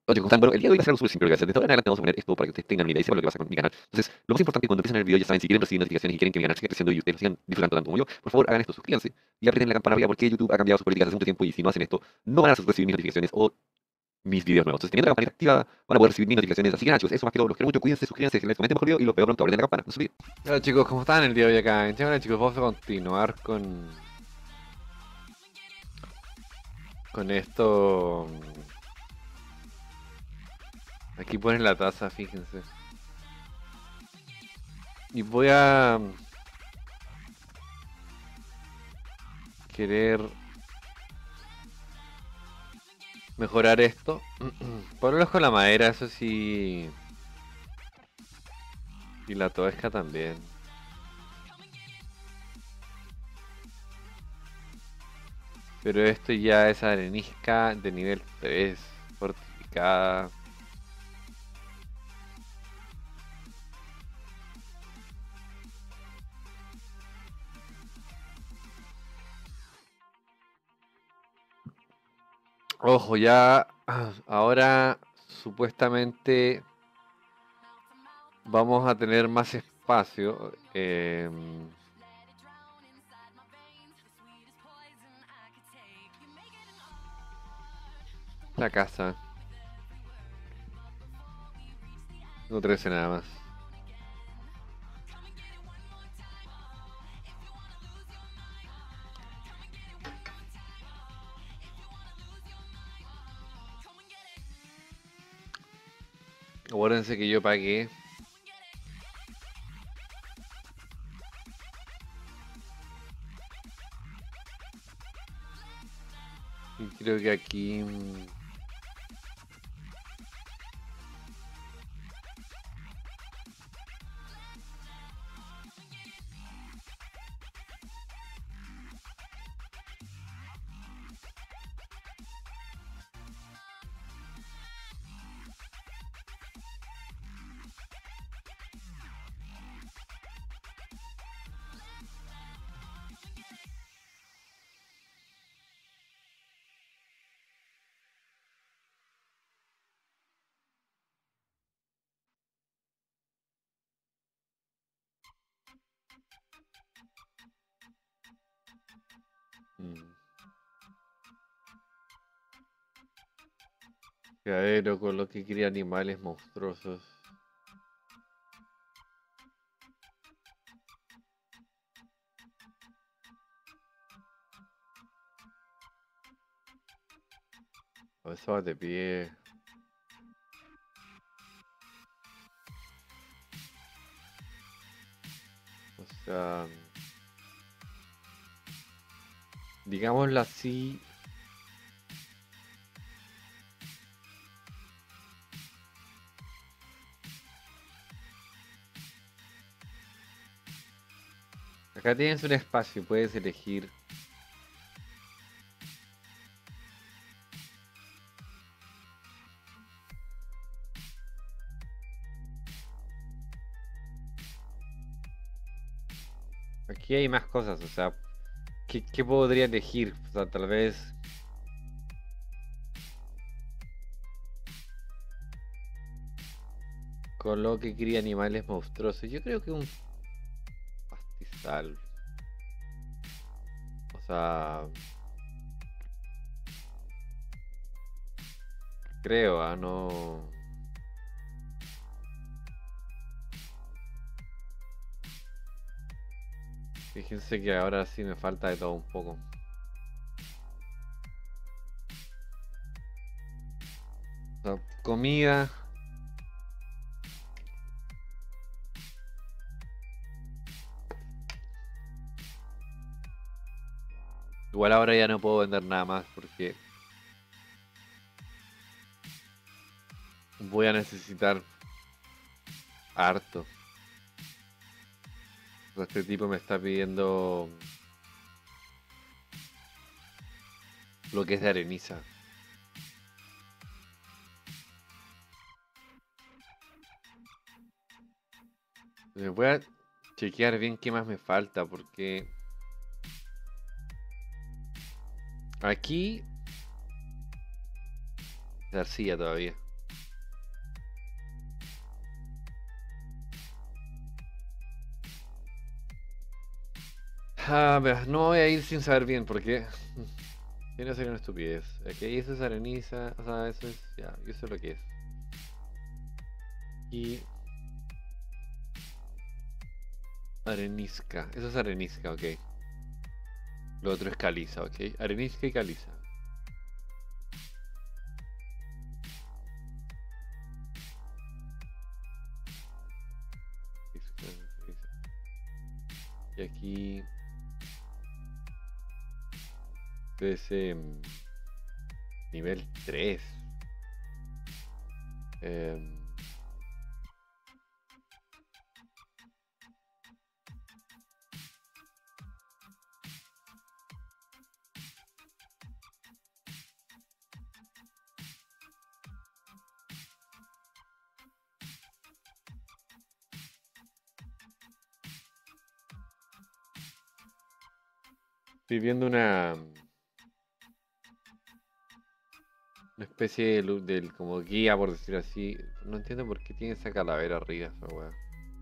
Oye, ¿cómo están? Bueno, el día de hoy va a ser algo súper simple lo que voy a hacer. Desde ahora en adelante vamos a poner esto para que ustedes tengan una idea y sepan lo que pasa con mi canal. Entonces, lo más importante cuando empiecen el video, ya saben, si quieren recibir notificaciones y quieren que mi canal siga creciendo y ustedes lo sigan disfrutando tanto como yo, por favor hagan esto, suscríbanse y aprieten la campana arriba porque YouTube ha cambiado sus políticas hace mucho tiempo y si no hacen esto, no van a recibir mis notificaciones o mis videos nuevos. Entonces, teniendo la campanita activa, van a poder recibir mis notificaciones. Así que nada, chicos, eso más que todo, los quiero mucho, cuídense, suscríbanse, les comenten mejor video y los veo pronto, aprieten la campana, no se olviden. Hola chicos, ¿cómo están el día de hoy acá? Bueno chicos, vamos a continuar con esto. Aquí ponen la taza, fíjense. Y voy a querer mejorar esto. Ponerlos con la madera, eso sí. Y la toesca también. Pero esto ya es arenisca de nivel 3, fortificada. Ojo, ya ahora supuestamente vamos a tener más espacio. La casa. No 13 nada más. Acuérdense que yo pagué. Y creo que aquí. Criadero con lo que cría animales monstruosos. O eso va de pie. O sea, digámoslo así. Acá tienes un espacio, puedes elegir. Aquí hay más cosas, o sea, ¿qué podría elegir? O sea, tal vez. Con lo que cría animales monstruosos. Yo creo que un pastizal. O sea. Creo, no. Fíjense que ahora sí me falta de todo un poco. O sea, comida. Igual ahora ya no puedo vender nada más porque voy a necesitar harto. O sea, este tipo me está pidiendo lo que es de areniza. Voy a chequear bien qué más me falta porque aquí es arcilla todavía. Ah, pero no voy a ir sin saber bien porque tiene que ser una estupidez. Ok, eso es areniza, o sea, eso es, ya, eso es lo que es. Y arenisca, eso es arenisca, ok. Lo otro es caliza, ok. Arenisca y caliza. Y aquí es nivel 3. Estoy viendo una especie de, del como guía, por decirlo así. No entiendo por qué tiene esa calavera arriba, esa weá.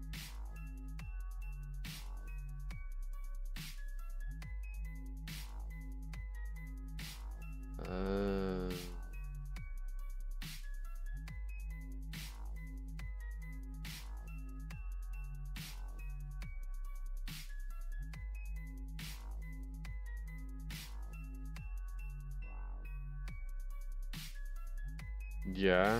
Ah, ya.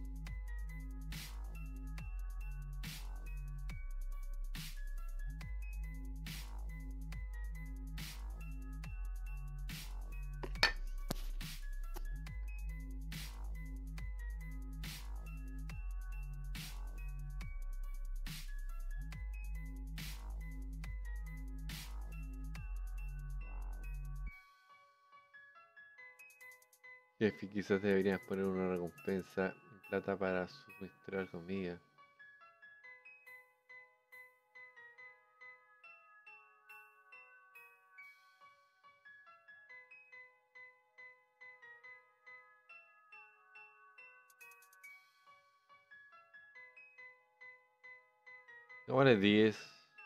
Jefe, quizás deberías poner una recompensa en plata para suministrar comida. No vale 10.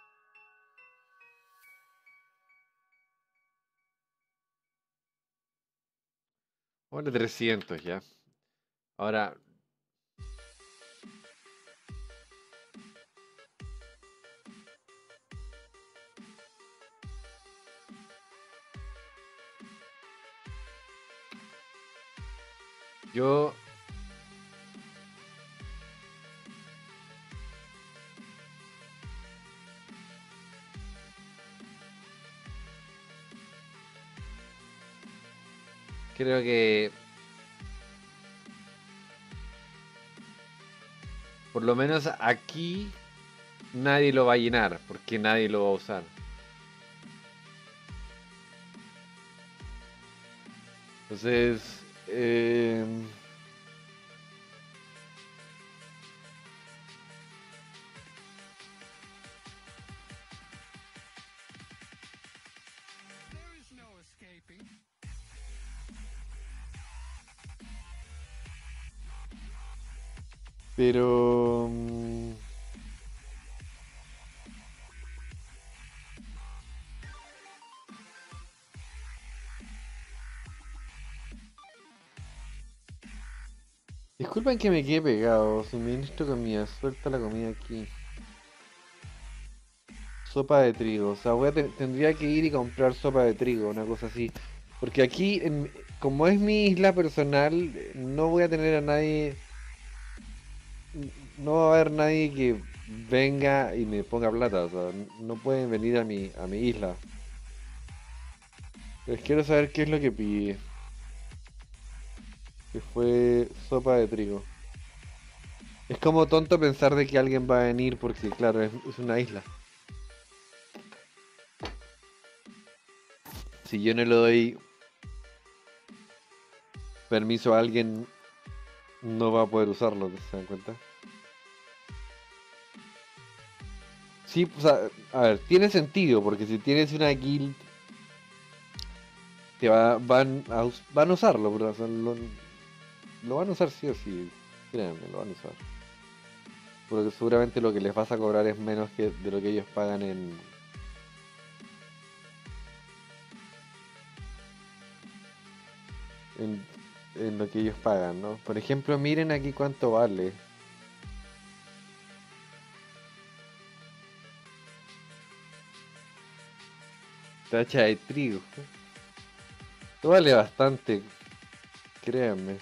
Vale 300 ya. Ahora, yo creo que por lo menos aquí nadie lo va a llenar, porque nadie lo va a usar. Entonces, pero... disculpen que me quede pegado, suministro comida, suelta la comida aquí. Sopa de trigo, o sea, tendría que ir y comprar sopa de trigo, una cosa así. Porque aquí, como es mi isla personal, no voy a tener a nadie, no va a haber nadie que venga y me ponga plata, o sea, no pueden venir a mi isla. Pero quiero saber qué es lo que pide, que fue sopa de trigo. Es como tonto pensar de que alguien va a venir porque, claro, es una isla. Si yo no le doy permiso a alguien, no va a poder usarlo, ¿se dan cuenta? Sí, o sea, a ver, tiene sentido, porque si tienes una guild, van a usarlo, pero, o sea, lo van a usar sí o sí, créanme, lo van a usar. Porque seguramente lo que les vas a cobrar es menos que de lo que ellos pagan en, en lo que ellos pagan, ¿no? Por ejemplo, miren aquí cuánto vale. Tacha de trigo. Esto vale bastante, créanme.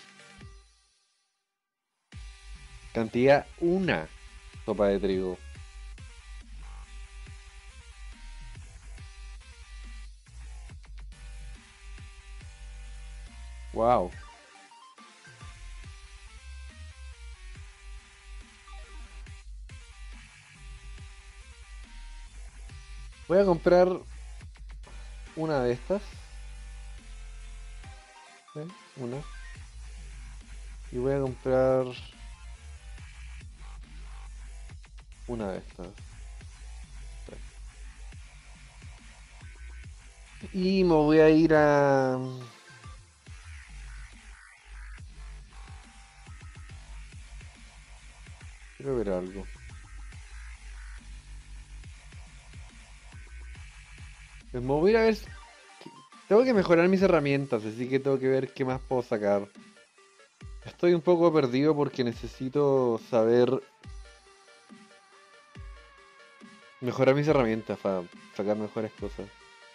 Cantidad una sopa de trigo. Wow. Voy a comprar una de estas. ¿Eh? Una. Y voy a comprar una de estas. Y me voy a ir a... Quiero ver algo. Pues me voy a ir a ver... Tengo que mejorar mis herramientas, así que tengo que ver qué más puedo sacar. Estoy un poco perdido porque necesito saber mejorar mis herramientas para sacar mejores cosas.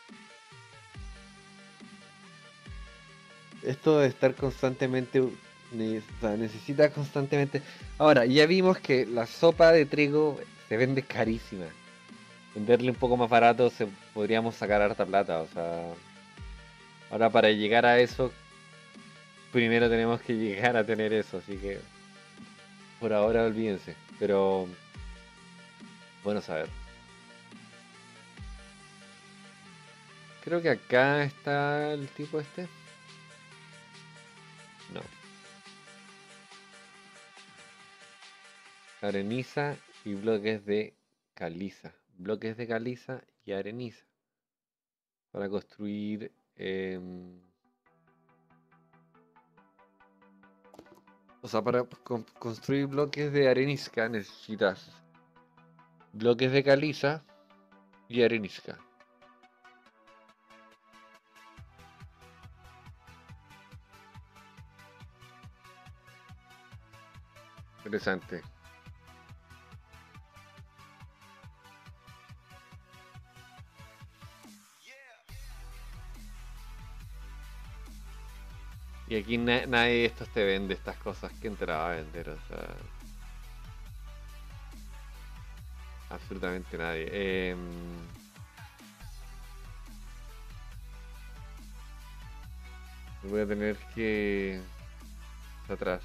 Esto de estar constantemente, o sea, necesita constantemente. Ahora, ya vimos que la sopa de trigo se vende carísima. Venderle un poco más barato podríamos sacar harta plata. O sea, ahora para llegar a eso, primero tenemos que llegar a tener eso. Así que por ahora olvídense. Pero bueno saber. Creo que acá está el tipo este. No. Areniza y bloques de caliza. Bloques de caliza y areniza. Para construir... o sea, para construir bloques de arenisca necesitas bloques de caliza y arenisca. Interesante. Y aquí nadie de estos te vende estas cosas. ¿Quién te la va a vender? O sea, absolutamente nadie. Voy a tener que... atrás.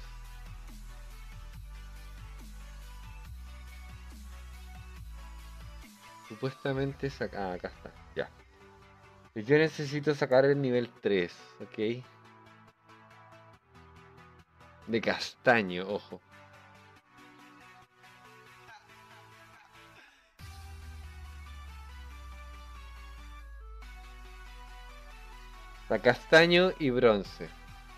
Supuestamente saca... Ah, acá está. Ya. Yo necesito sacar el nivel 3, ¿ok? De castaño, ojo. Está castaño y bronce.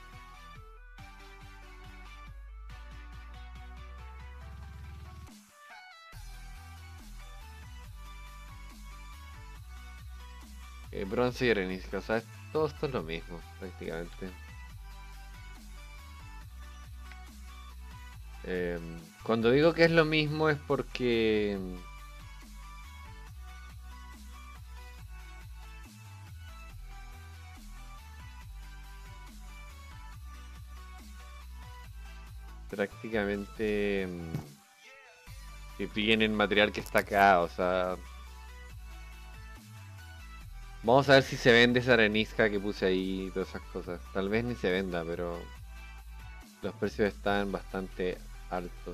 Bronce y arenisca, o sea, todo esto es lo mismo, prácticamente. Cuando digo que es lo mismo es porque prácticamente que viene el material que está acá, o sea, vamos a ver si se vende esa arenisca que puse ahí y todas esas cosas. Tal vez ni se venda, pero los precios están bastante altos.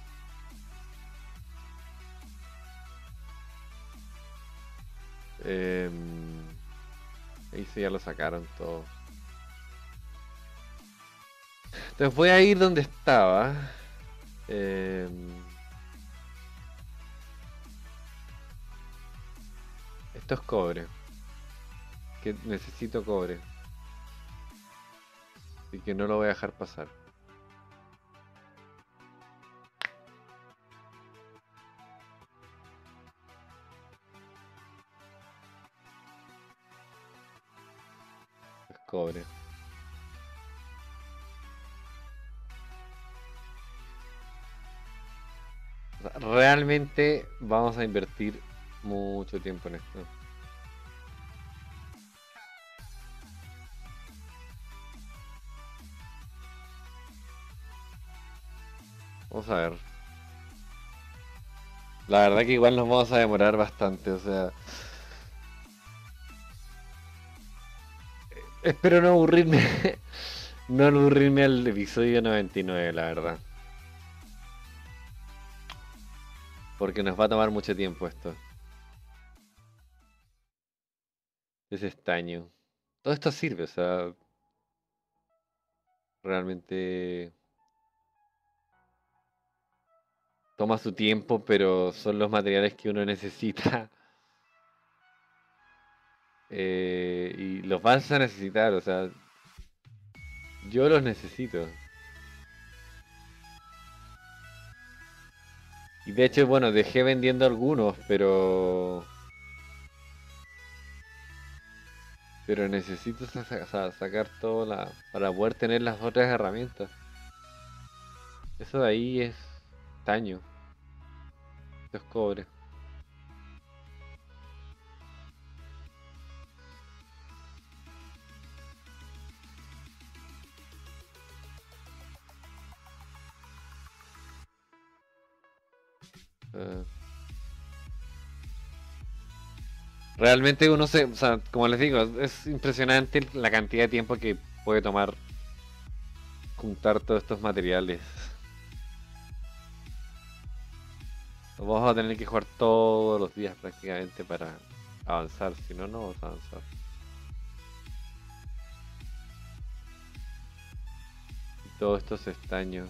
Ahí sí ya lo sacaron todo. Entonces voy a ir donde estaba. Esto es cobre. Que necesito cobre. Así que no lo voy a dejar pasar. Es cobre. O sea, realmente vamos a invertir mucho tiempo en esto. Vamos a ver. La verdad que igual nos vamos a demorar bastante, o sea, espero no aburrirme, no aburrirme al episodio 99, la verdad, porque nos va a tomar mucho tiempo esto, ese estaño. Todo esto sirve, o sea, realmente toma su tiempo, pero son los materiales que uno necesita y los vas a necesitar, o sea, yo los necesito. Y de hecho, bueno, dejé vendiendo algunos, pero necesito sacar todo para poder tener las otras herramientas. Eso de ahí es estaño, eso es cobre. Eh, realmente uno o sea, como les digo, es impresionante la cantidad de tiempo que puede tomar juntar todos estos materiales. Vamos a tener que jugar todos los días prácticamente para avanzar, si no, no vamos a avanzar. Y todo esto es estaño.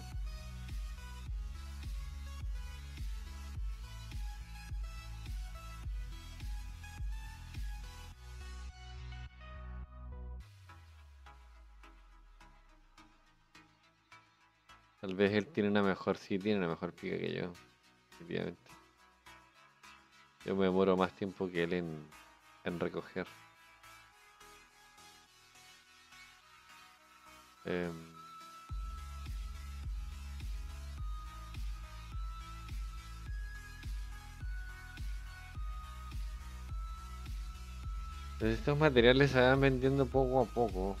Tal vez él tiene una mejor, sí, tiene una mejor pica que yo, efectivamente. Yo me demoro más tiempo que él en recoger. Em, Entonces estos materiales se van vendiendo poco a poco.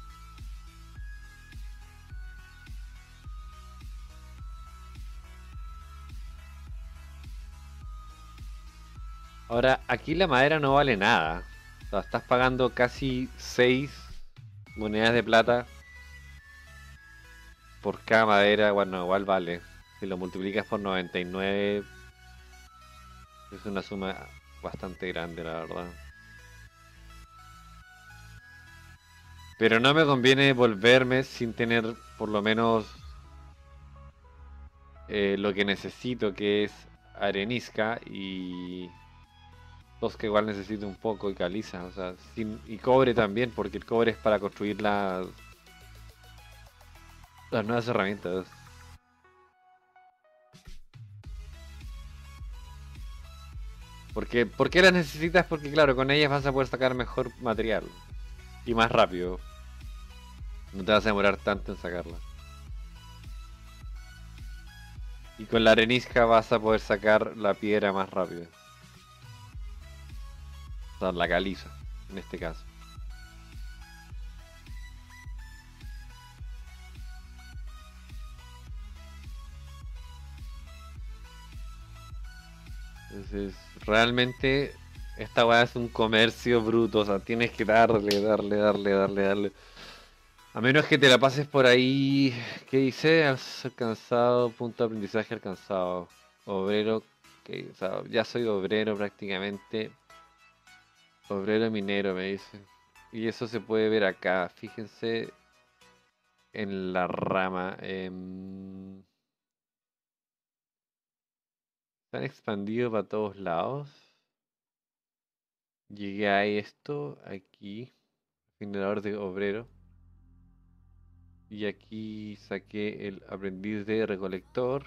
Ahora, aquí la madera no vale nada. O sea, estás pagando casi 6 monedas de plata por cada madera. Bueno, igual vale. Si lo multiplicas por 99, es una suma bastante grande, la verdad. Pero no me conviene volverme sin tener por lo menos lo que necesito, que es arenisca y tosca igual necesito un poco y caliza, o sea, y cobre también, porque el cobre es para construir las nuevas herramientas. ¿Por qué las necesitas? Porque claro, con ellas vas a poder sacar mejor material y más rápido. No te vas a demorar tanto en sacarla. Y con la arenisca vas a poder sacar la piedra más rápido. O sea, la caliza, en este caso. Entonces, realmente esta weá es un comercio bruto, o sea, tienes que darle. A menos que te la pases por ahí, ¿qué dice? Has alcanzado punto de aprendizaje alcanzado. Obrero, que, o sea, ya soy obrero prácticamente. Obrero minero me dice. Y eso se puede ver acá, fíjense en la rama. Se han expandido para todos lados. Llegué a esto, aquí, generador de obrero. Y aquí saqué el aprendiz de recolector,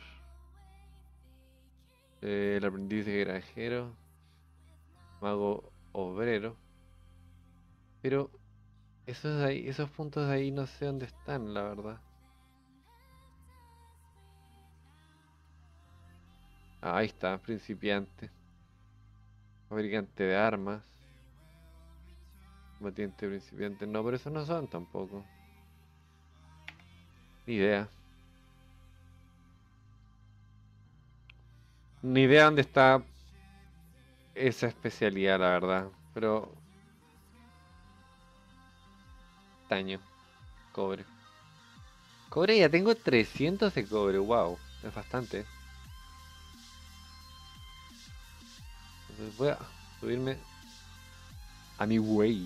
el aprendiz de granjero, mago obrero. Pero esos de ahí, esos puntos de ahí no sé dónde están, la verdad. Ahí está, principiante. Fabricante de armas. Combatiente principiante. No, pero esos no son tampoco. Ni idea. Ni idea dónde está esa especialidad, la verdad. Pero... Estaño. Cobre. Cobre, ya tengo 300 de cobre. Wow. Es bastante. Entonces voy a subirme a mi way.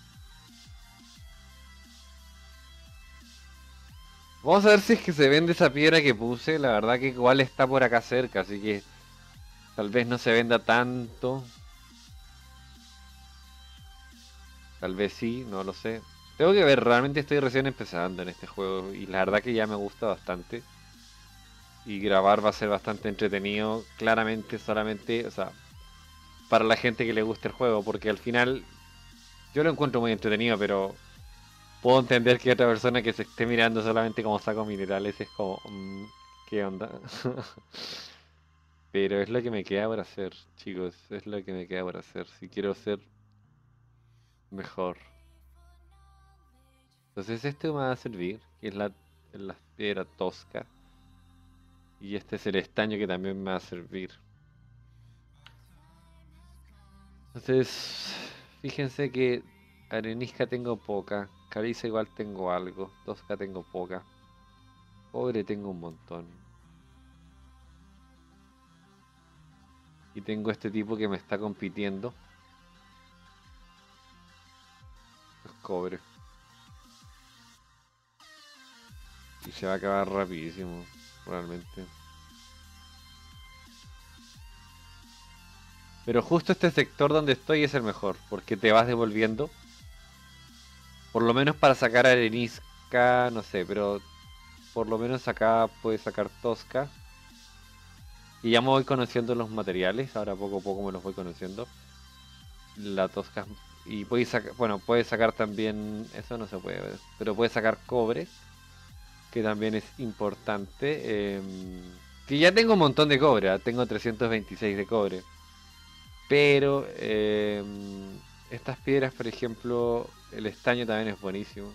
Vamos a ver si es que se vende esa piedra que puse. La verdad que igual está por acá cerca, así que tal vez no se venda tanto. Tal vez sí, no lo sé. Tengo que ver, realmente estoy recién empezando en este juego y la verdad que ya me gusta bastante. Y grabar va a ser bastante entretenido. Claramente solamente, o sea, para la gente que le guste el juego, porque al final yo lo encuentro muy entretenido, pero puedo entender que otra persona que se esté mirando solamente como saco minerales es como, ¿qué onda? Pero es lo que me queda por hacer, chicos, es lo que me queda por hacer. Si quiero ser mejor. Entonces este me va a servir, que es la piedra tosca. Y este es el estaño que también me va a servir. Entonces, fíjense que arenisca tengo poca, caliza igual tengo algo, tosca tengo poca, cobre tengo un montón. Y tengo este tipo que me está compitiendo, es cobre. Y se va a acabar rapidísimo, realmente. Pero justo este sector donde estoy es el mejor, porque te vas devolviendo. Por lo menos para sacar arenisca, no sé, pero por lo menos acá puedes sacar tosca. Y ya me voy conociendo los materiales, ahora poco a poco me los voy conociendo. La tosca. Y puedes sacar, bueno, puedes sacar también, eso no se puede ver, pero puedes sacar cobre, que también es importante. Que ya tengo un montón de cobre, tengo 326 de cobre. Pero estas piedras, por ejemplo, el estaño también es buenísimo.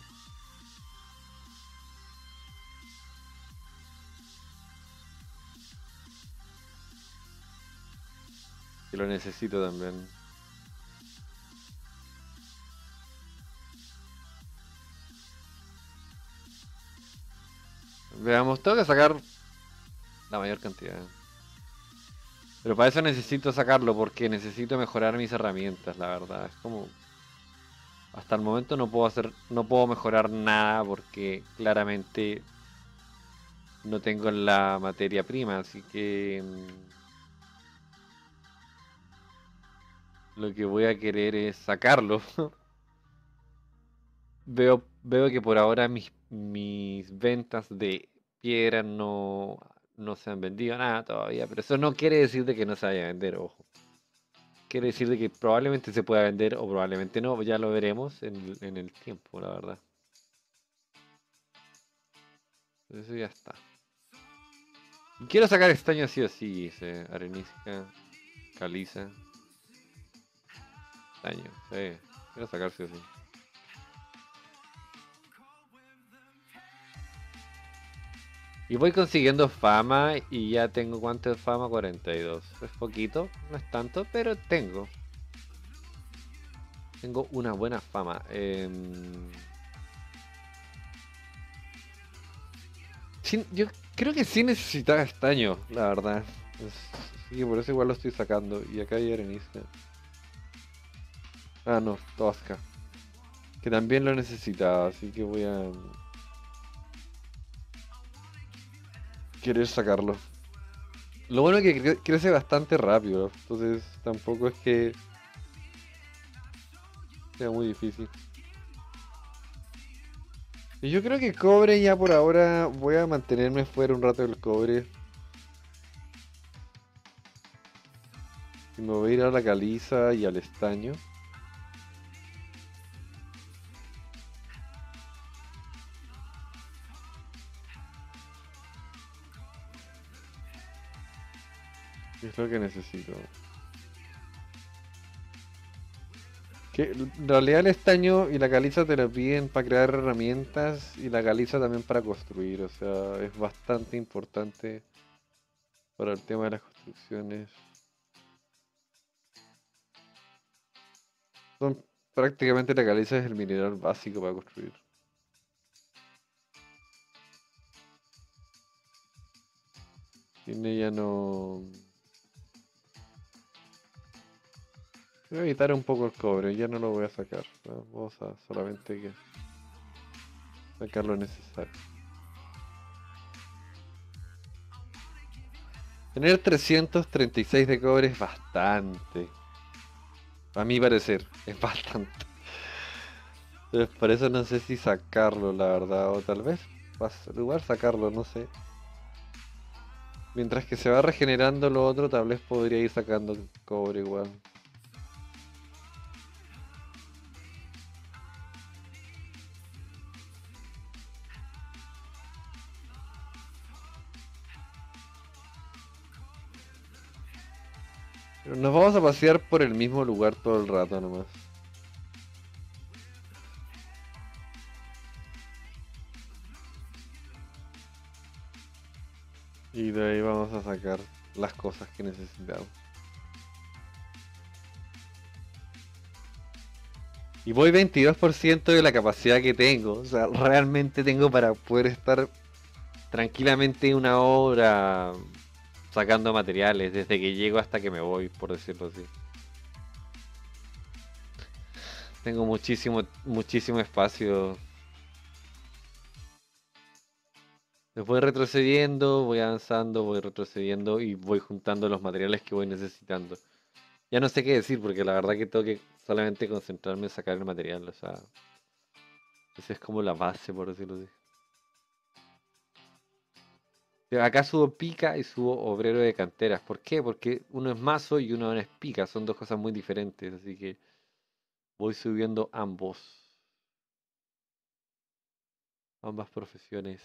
Que lo necesito también. Veamos, tengo que sacar la mayor cantidad. Pero para eso necesito sacarlo porque necesito mejorar mis herramientas, la verdad. Es como hasta el momento no puedo mejorar nada porque claramente no tengo la materia prima, así que lo que voy a querer es sacarlo. Veo que por ahora mis ventas de piedra no se han vendido nada todavía, pero eso no quiere decir de que no se vaya a vender, ojo. Quiere decir de que probablemente se pueda vender o probablemente no, ya lo veremos en el tiempo, la verdad. Eso ya está. Quiero sacar estaño sí o sí, dice arenisca, caliza, estaño, sí. Quiero sacar sí o sí. Y voy consiguiendo fama y ya tengo cuánto de fama, 42. Es poquito, no es tanto, pero tengo. Tengo una buena fama. Yo creo que sí necesitaba estaño, la verdad. Así que por eso igual lo estoy sacando. Y acá hay arenisca. Ah, no, tosca. Que también lo necesitaba, así que voy a querer sacarlo. Lo bueno es que crece bastante rápido, entonces tampoco es que sea muy difícil. Y yo creo que cobre ya por ahora voy a mantenerme fuera un rato del cobre. Y me voy a ir a la caliza y al estaño. Es lo que necesito. Que en realidad el estaño y la caliza te lo piden para crear herramientas y la caliza también para construir. O sea, es bastante importante para el tema de las construcciones. Son prácticamente la caliza es el mineral básico para construir. Sin ella no. Voy a evitar un poco el cobre, ya no lo voy a sacar. Vamos a solamente que sacar lo necesario. Tener 336 de cobre es bastante. A mi parecer, es bastante. Entonces, por eso no sé si sacarlo, la verdad. O tal vez, igual sacarlo, no sé. Mientras que se va regenerando lo otro, tal vez podría ir sacando el cobre igual. Pero nos vamos a pasear por el mismo lugar todo el rato nomás. Y de ahí vamos a sacar las cosas que necesitamos. Y voy 22% de la capacidad que tengo. O sea, realmente tengo para poder estar tranquilamente una hora sacando materiales, desde que llego hasta que me voy, por decirlo así. Tengo muchísimo, muchísimo espacio. Voy retrocediendo, voy avanzando, voy retrocediendo y voy juntando los materiales que voy necesitando. Ya no sé qué decir porque la verdad que tengo que solamente concentrarme en sacar el material. O sea, esa es como la base, por decirlo así. Acá subo pica y subo obrero de canteras. ¿Por qué? Porque uno es mazo y uno es pica. Son dos cosas muy diferentes. Así que voy subiendo ambos. Ambas profesiones.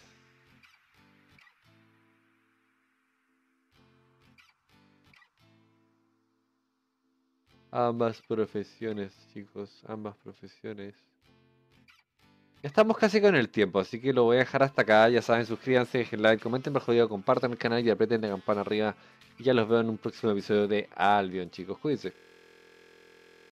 Ambas profesiones, chicos. Ambas profesiones. Ya estamos casi con el tiempo, así que lo voy a dejar hasta acá. Ya saben, suscríbanse, dejen like, comenten bajo el video, compartan el canal y aprieten la campana arriba. Y ya los veo en un próximo episodio de Albion, chicos. Cuídense.